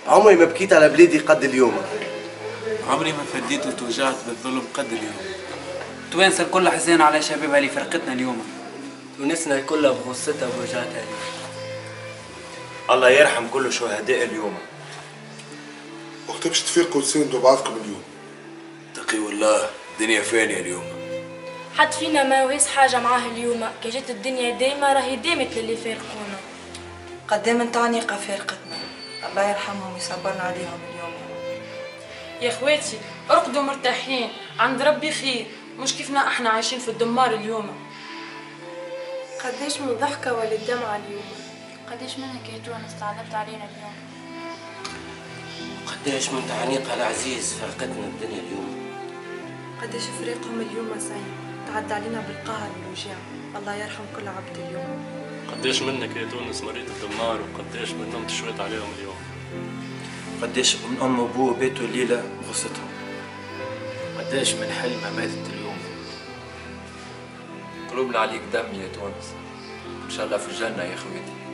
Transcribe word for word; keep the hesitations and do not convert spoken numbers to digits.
عمري ما بكيت على بلادي قد اليوم. عمري ما فديت وتوجعت بالظلم قد اليوم. توانسة الكل حزين على شبابها اللي فرقتنا اليوم. تونسنا كلها بغصتها ووجعتها اليوم. الله يرحم كل شهداء اليوم. وقت باش تفيقوا وتساندوا بعضكم اليوم؟ تقي والله الدنيا فانية اليوم. حد فينا ما ويس حاجة معاه اليوم، كي جات الدنيا دايما راهي دامت للي فارقونا. قدام من تعنيقة فارقتنا، الله يرحمهم ويصبرنا عليهم اليوم. يا اخواتي ارقدوا مرتاحين، عند ربي خير، مش كيفنا احنا عايشين في الدمار اليوم. قداش من ضحكة ولا الدمعة اليوم. قداش منك يا تونس تعذبت علينا اليوم. قداش من تعنيقها العزيز فرقتنا الدنيا اليوم. قداش فراقهم اليوم سيء، تعدى علينا بالقهر والوجاع، الله يرحم كل عبد اليوم. قداش منك يا تونس مريض الدمار، وقداش منهم تشويت عليهم اليوم. قداش من ام وابوه بيتوا الليله بغصتهم. قداش من حلمة ماتت اليوم. قلوبنا عليك دم يا تونس، ان شاء الله في الجنه يا خويتي.